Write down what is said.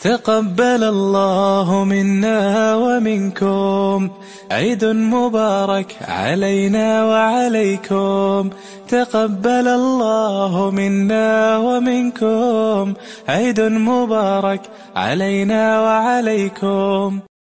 تقبل الله منا ومنكم، عيد مبارك علينا وعليكم. تقبل الله منا ومنكم، عيد مبارك علينا وعليكم.